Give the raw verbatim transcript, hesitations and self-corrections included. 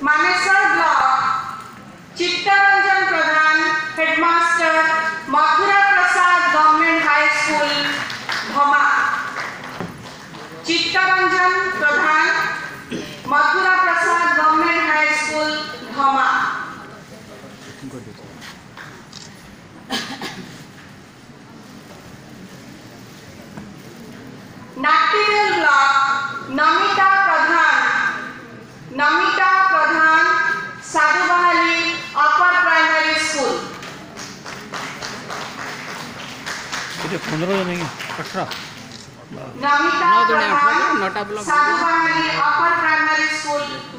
Manesar block Chittaranjan Pradhan headmaster Mathura Prasad government high school Bhama. Chittaranjan Pradhan Mathura Prasad government high school Bhama. Nattivel block Namita Pradhan Namita Pradhan Sadhubahali upper primary school. ये पंद्रह नहीं अठारह। Namita Pradhan Sadhubahali upper primary school